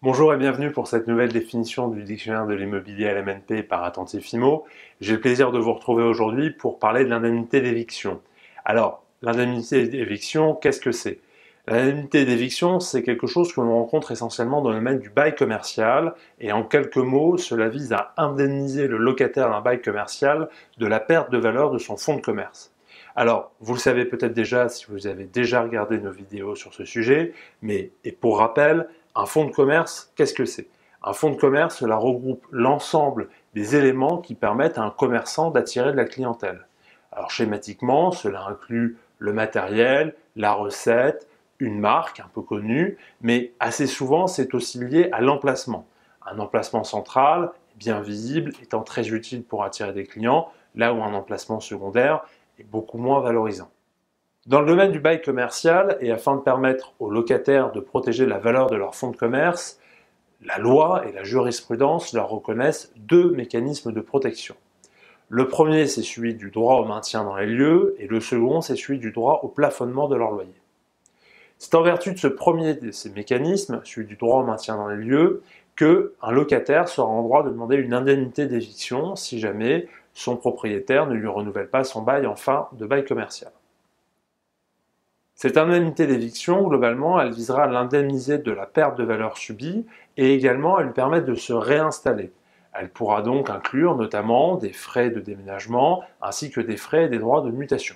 Bonjour et bienvenue pour cette nouvelle définition du dictionnaire de l'immobilier LMNP par Attentif Immo. J'ai le plaisir de vous retrouver aujourd'hui pour parler de l'indemnité d'éviction. Alors, l'indemnité d'éviction, qu'est-ce que c'est? L'indemnité d'éviction, c'est quelque chose que l'on rencontre essentiellement dans le domaine du bail commercial et en quelques mots, cela vise à indemniser le locataire d'un bail commercial de la perte de valeur de son fonds de commerce. Alors, vous le savez peut-être déjà si vous avez déjà regardé nos vidéos sur ce sujet, mais et pour rappel, un fonds de commerce, qu'est-ce que c'est? Un fonds de commerce, cela regroupe l'ensemble des éléments qui permettent à un commerçant d'attirer de la clientèle. Alors schématiquement, cela inclut le matériel, la recette, une marque un peu connue, mais assez souvent c'est aussi lié à l'emplacement. Un emplacement central, bien visible, étant très utile pour attirer des clients, là où un emplacement secondaire est beaucoup moins valorisant. Dans le domaine du bail commercial, et afin de permettre aux locataires de protéger la valeur de leur fonds de commerce, la loi et la jurisprudence leur reconnaissent deux mécanismes de protection. Le premier, c'est celui du droit au maintien dans les lieux, et le second, c'est celui du droit au plafonnement de leur loyer. C'est en vertu de ce premier de ces mécanismes, celui du droit au maintien dans les lieux, qu'un locataire sera en droit de demander une indemnité d'éviction si jamais son propriétaire ne lui renouvelle pas son bail en fin de bail commercial. Cette indemnité d'éviction, globalement, elle visera à l'indemniser de la perte de valeur subie et également à lui permettre de se réinstaller. Elle pourra donc inclure notamment des frais de déménagement ainsi que des frais et des droits de mutation.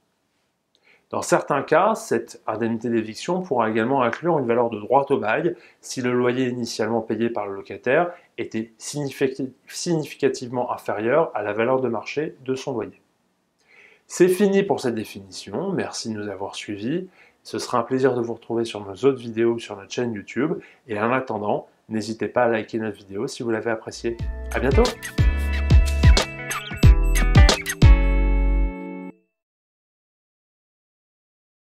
Dans certains cas, cette indemnité d'éviction pourra également inclure une valeur de droit au bail si le loyer initialement payé par le locataire était significativement inférieur à la valeur de marché de son loyer. C'est fini pour cette définition, merci de nous avoir suivis. Ce sera un plaisir de vous retrouver sur nos autres vidéos sur notre chaîne YouTube. Et en attendant, n'hésitez pas à liker notre vidéo si vous l'avez appréciée. À bientôt!